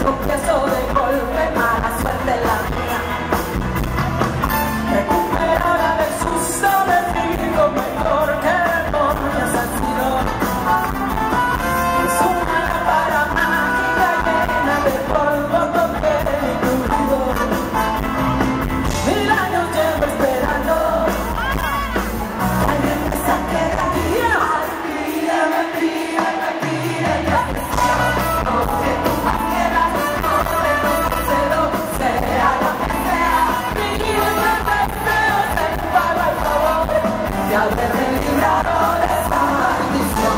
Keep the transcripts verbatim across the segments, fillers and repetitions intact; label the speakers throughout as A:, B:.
A: tropiezo de golpe, mala suerte la mía. Recuperada del susto del vivo mejor que demonios han sido. Es una lámpara mágica llena de polvo con que he cubierto. Mil años llevo esperando que alguien me saque de aquí. Mentira, mentira, mentira, la presión. No que tú más quieras, no te lo cedo, sea lo que sea. Mi vida de deseo se paga el favor de haberme librado de esta maldición.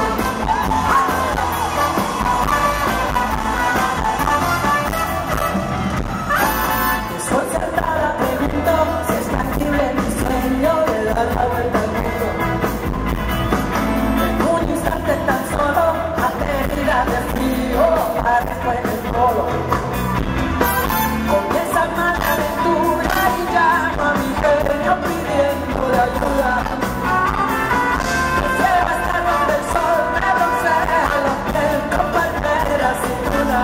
A: Desconcertada pregunto si es tangible mi sueño de dar la vuelta al mundo. En un instante tan solo, aterrida de frío, parezco en el polo. Comienza mal la aventura y llamo a mi genio pidiendo de ayuda. Prefiero estar donde el sol me broncea, los templos, palmeras sin duda.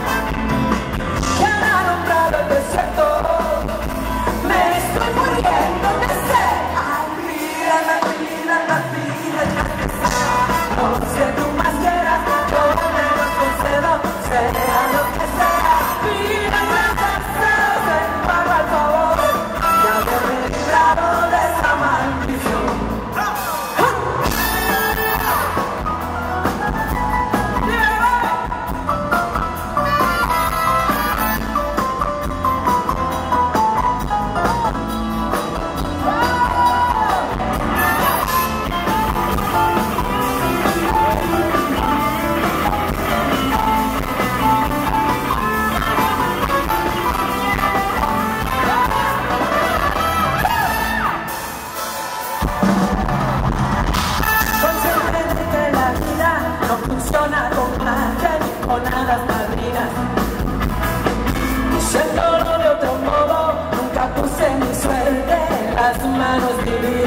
A: Ya han alumbrado el desierto, me estoy muriendo de sed. Ay, mira, la vida, la vida, ya que sea. No sé tú más quieras, yo me lo concedo, sea lo que sea. Mira, mis deseos en pago al favor de haberme librado de esa maldición. Consciente de que la vida no funciona con magia ni con hadas madrinas. Diciéndolo de otro modo, nunca puse mi suerte en las manos divinas.